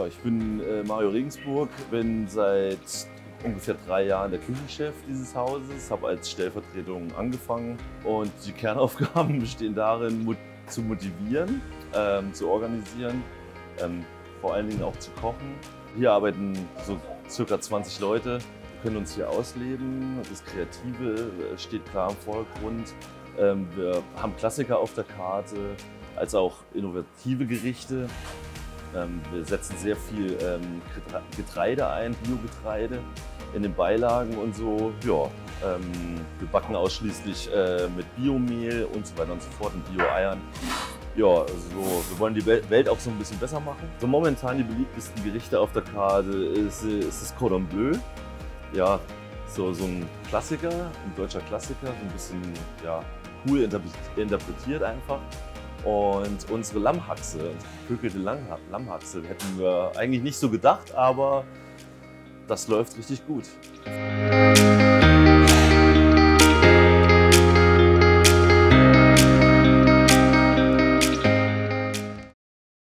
ich bin Mario Regensburg, bin seit ungefähr 3 Jahren der Küchenchef dieses Hauses, habe als Stellvertretung angefangen und die Kernaufgaben bestehen darin, zu motivieren, zu organisieren, vor allen Dingen auch zu kochen. Hier arbeiten so circa 20 Leute, wir können uns hier ausleben, das Kreative steht klar im Vordergrund. Wir haben Klassiker auf der Karte, als auch innovative Gerichte. Wir setzen sehr viel Getreide ein, Biogetreide in den Beilagen und so. Ja, wir backen ausschließlich mit Biomehl und so weiter und so fort, und Bio-Eiern. Ja, also wir wollen die Welt auch so ein bisschen besser machen. So momentan die beliebtesten Gerichte auf der Karte ist das Cordon Bleu. Ja, so ein Klassiker, ein deutscher Klassiker, so ein bisschen ja, cool interpretiert einfach. Und unsere Lammhaxe, unsere geköchelte Lammhaxe, hätten wir eigentlich nicht so gedacht, aber das läuft richtig gut.